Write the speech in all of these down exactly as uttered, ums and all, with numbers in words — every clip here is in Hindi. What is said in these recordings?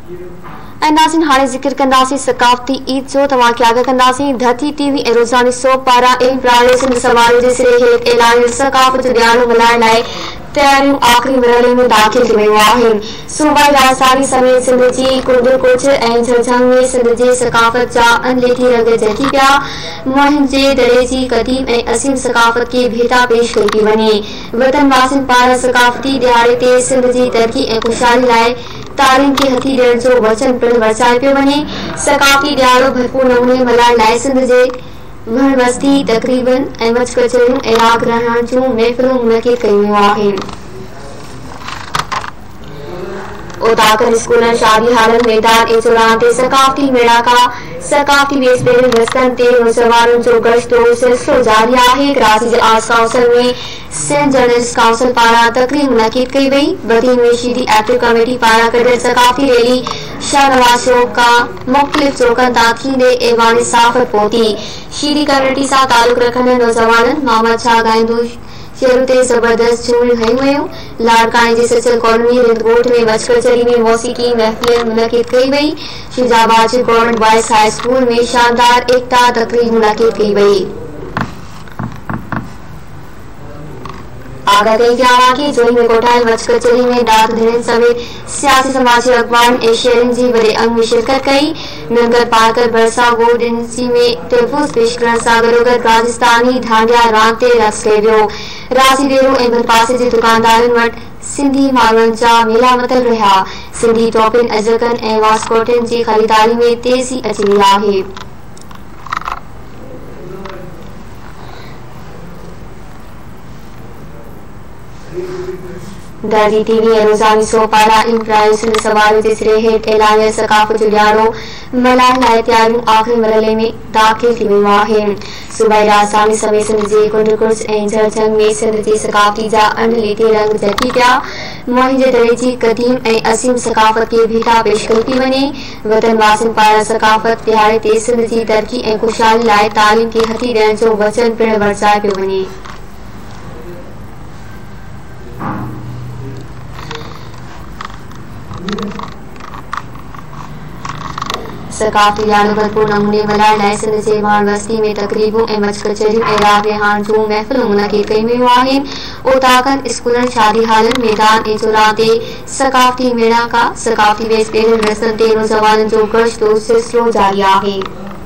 अंदाज़न हाणे जिक्र कंदासीं सकाफ़ती ईद जो तव्हां खे आगाह कंदासीं धरती टीवी ऐं रोज़ानी सोप पारां इन प्राणे सिंध समारोह जे सिरे हेठि ऐलानियल सकाफ़त ॾियारो मल्हाइण लाइ तयारियूं आख़िरी मरहले में दाख़िल थी वियूं आहिनि। सूबाई राजधानी समेत सिंध जी कुंडल कोच ऐं झरझंग में सिंध जे सकाफ़त जा अनलेठी रंग जगी पिया। मुहिम जे दड़े जी क़दीम ऐं असीम सकाफ़त खे भेटा पेश कई थी वञे। वतन वासियुनि पारां सकाफ़ती ॾियारे ते सिंध जी तरक़ी ऐं ख़ुशहाली लाइ तालीम खे हथी ॾियण जो वचन पिणु वरसाए पियो वञे। सकाफ़ती ॾियारो भरपूर नमूने मल्हाइण लाइ सिंध जे वण बस्ती तक़रीबन ऐं मच कचरियूं ऐं राग रहण जूं महफ़िलूं मुनक़िद कयूं वियूं आहिनि। उताकन स्कूलन शादी हालत मैदान ए चौराहे ते सकाफ़ती मेड़ाका सकाफ़ती वेसपेरन रस्तनि ते नौजवाननि जो गश्तो सिलसिलो जारी आहे। कराची जे आर्ट्स काउंसिल में सिंध जर्नलिस्ट काउंसिल पारां तक़रीर मुनक़िद कई वई। बदीन में शीरी एक्टिव कमेटी पारां कढियल सकाफ़ती रैली शाहनवाज चौक खां मुख़्तलिफ़ चौकनि तां थींदे ऐवान साफ़त पहुती। शीरी कमेटी सां तालुक़ रखंदड़ नौजवाननि मोहम्मद शाह गाइंदू शेरू ते ज़बरदस्त झूमियूं हयूं वयूं। लाड़काने जी सचल कॉलोनी रिंदकोट में मच कचहरी में मौसीकी महफ़िल मुनक़िद कई वई। शुजाबाद जे गवर्नमेंट बॉयज़ हाई स्कूल में शानदार एकता तक़रीर मुनक़िद कई वई। आगाह कई विया कि जोई में कोठायल मच कचहरी में डाक धिड़नि समेत सियासी समाजी अॻवान ऐं शहरनि जी वॾे अंग में शिरकत कई। नंगर पार्कर भरसा गोल्ड एजेंसी में तहफ़ुज़ पेश करण सां गॾोगॾु राजस्थानी डांडिया रांदि ते रक़्स कयो वियो। राज़ी डेरो ऐं भरपासे जे दुकानदारनि वटि सिंधी माण्हुनि जा मेला मतल रहिया। सिंधी टोपिन अजरकनि ऐं वास्कोटनि जी ख़रीदारी में तेज़ी अची वई आहे। धरती टीवी ऐं रोज़ानी सोप पारां इन प्राणे सिंध समारोह जे सिरे हेठि ऐलानियल सकाफ़त जो ॾियारो मल्हाइण लाइ तयारियूं आख़िरी मरहले में दाख़िल थी वियूं आहिनि। सूबाई राजधानी समेत सिंध जे कुंडकुर्च ऐं झरझंग में सिंध जे सकाफ़ती जा अनलेटे रंग जगी पिया। मुहिम जे दड़े जी क़दीम ऐं असीम सकाफ़त खे भेटा पेश कई थी वञे। वतन वासियुनि पारां सकाफ़त ॾियारे ते सिंध जी तरक़ी ऐं ख़ुशहाली लाइ तालीम खे हथी ॾियण जो वचन पिणु वरसाए पियो वञे। सकाफ़ती ॾियारो भरपूर नमूने मल्हाइण लाइ सिंध जे वण बस्ती में तक़रीबूं ऐं मच कचहरियूं ऐं राग रिहाण जूं महफ़िलूं मुनक़िद कयूं वियूं आहिनि। उताकन स्कूलन शादी हालनि मैदान ऐं चौराहे ते सकाफ़ती मेड़ाका सकाफ़ती वेसपेरन रस्तनि ते नौजवाननि जो गश्तो सिलसिलो जारी आहे।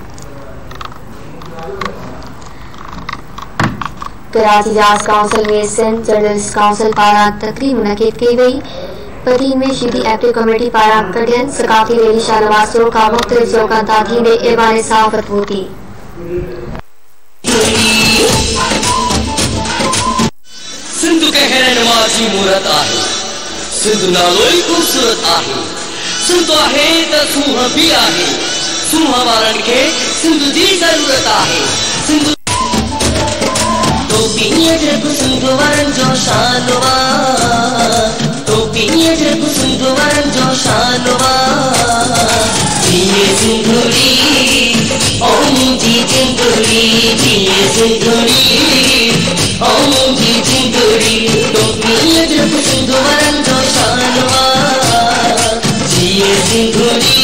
कराची जे आर्ट्स काउंसिल में सिंध जर्नलिस्ट काउंसिल पारां तक़रीर मुनक़िद कई वई। बदीन में शीरी एक्टिव कमेटी पारां कढियल सकाफ़ती रैली शाहनवाज चौक खां मुख़्तलिफ़ चौकनि तां थींदे ऐवान साफ़त पहुती। सिंध कहर नवाज़ी मूरत आहे। सिंध नालो ई ख़ूबसूरत आहे। सिंध आहे त सूंह बि आहे। सूंह वारनि खे सिंध जी ज़रूरत आहे। सिंध टोपीअ जग सिंध वारनि जो शानवा टोपीअ जग सिंध वारनि जो शानवा जिए सिंधुड़ी ओ मुंहिंजी जिंदड़ी जिए सिंधुड़ी ओ मुंहिंजी जिंदड़ी टोपीअ जग सिंध वारनि जो शानवा जिए सिंधुड़ी